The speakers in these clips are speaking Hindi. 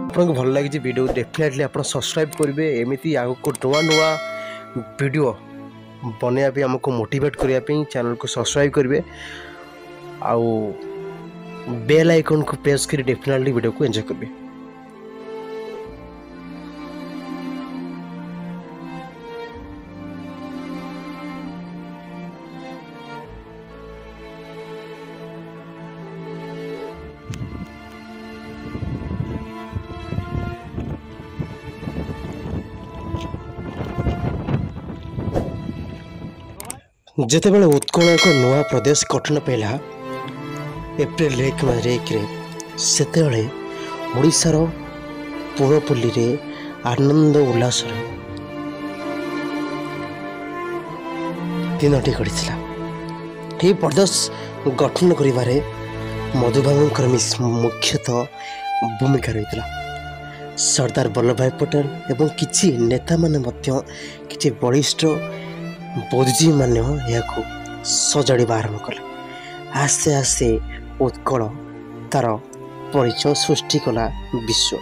आपको भल लगी वीडियो डेफिनेटली आप सब्सक्राइब करेंगे। एमती आगे नुआ नुआ वीडियो बनवाई आमको मोटिवेट करने चैनल को सब्सक्राइब करेंगे आउ बेल आइकन को प्रेस कर डेफिनेटली वीडियो को एंजॉय करेंगे। जितेबाला उत्कल एक नुआ प्रदेश गठन पाइला एप्रिल 1 से ओडिशार पूर्वपल्ली रे आनंद उल्लास दिनटी गढ़ी यह प्रदेश गठन करिबारे मधुबाबुंकर मुख्यतः भूमिका रही। सरदार वल्लभ भाई पटेल एवं किछि नेता माने मध्य किछि बलिष्ठ बुद्धिजीवी माने यहाँ सजाड़ा आरंभ कले। आस्ते आस्ते उत्कल तार परिचय सृष्टि कला विश्व।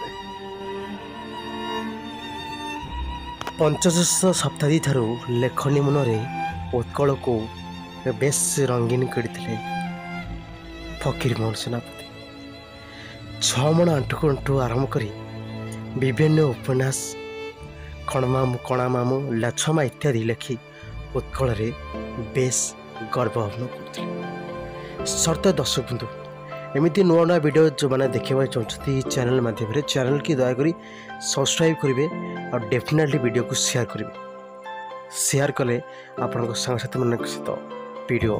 पंचदश शताब्दी ठारू लेखनी मनरे उत्कल को बेस रंगीन करते फकीर मोहन सेनापति। 6 मण आंटू आरंभ करी विभिन्न उपन्यास कणामामू लाछमा इत्यादि लेखि उत्कल रे बेस गर्व अनुभव करते। शर्त दर्शक बंधु एमती नुआ नुआ वीडियो जो मैंने देखा चाहते चैनल माध्यम चैनल की दयाकोरी सब्सक्राइब करेंगे और डेफिनेटली वीडियो को शेयर करेंगे। शेयर कले आपण सांगसाथी मान सहित वीडियो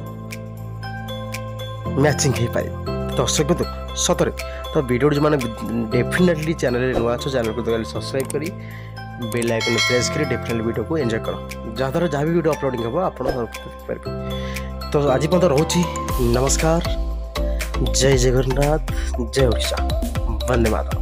मैचिंग हो पाए। दर्शक बंधु सतरे तो वीडियो जो मैंने डेफिनेटली चैनल नुआ अच्छे चैनल को दया सब्सक्राइब करी बेल आइकन प्रेस करी डेफिनेटली वीडियो को एंजॉय करो जहाँद्वारा जहाँ भी वीडियो अपलोडिंग हम आप तो आज पर्यटन रोची। नमस्कार, जय जगन्नाथ, जय ओडिशा, वंदे मातरम।